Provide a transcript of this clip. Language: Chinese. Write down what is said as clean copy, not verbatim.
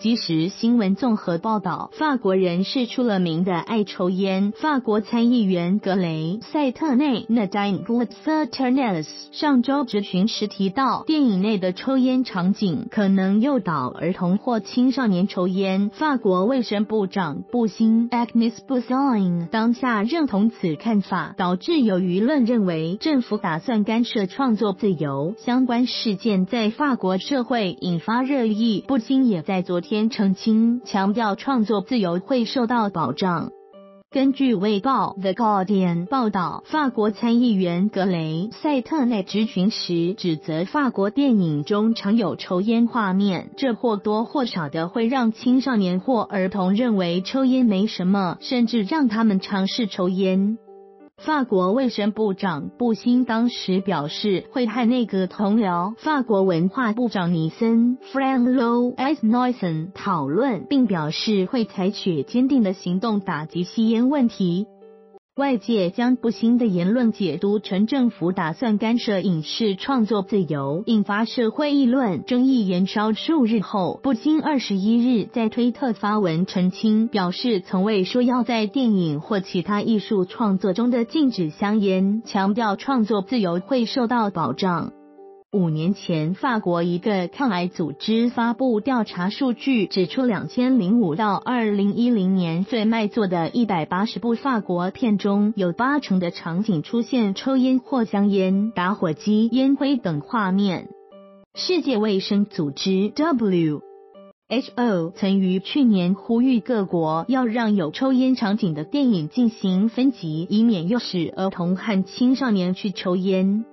即时新闻综合报道，法国人是出了名的爱抽烟。法国参议员格雷·塞特内 Nadine Glatz-Ternelles 上周质询时提到，电影内的抽烟场景可能诱导儿童或青少年抽烟。法国卫生部长布辛 Agnès Buzyn 当下认同此看法，导致有舆论认为政府打算干涉创作自由。相关事件在法国社会引发热议，布辛也在昨天澄清，强调创作自由会受到保障。根据卫报 The Guardian 报道，法国参议员格雷·塞特内质询时指责法国电影中常有抽烟画面，这或多或少的会让青少年或儿童认为抽烟没什么，甚至让他们尝试抽烟。法国卫生部长布辛当时表示会和内阁同僚法国文化部长尼森 Franck Esnoisson 讨论，并表示会采取坚定的行动打击吸烟问题。外界将布辛的言论解读成政府打算干涉影视创作自由，引发社会议论，争议延烧数日后，布辛21日在推特发文澄清，表示从未说要在电影或其他艺术创作中的禁止香烟，强调创作自由会受到保障。5年前，法国一个抗癌组织发布调查数据，指出2005到2010年最卖座的180部法国片中，有80%的场景出现抽烟或香烟、打火机、烟灰等画面。世界卫生组织 WHO 曾于去年呼吁各国要让有抽烟场景的电影进行分级，以免诱使儿童和青少年去抽烟。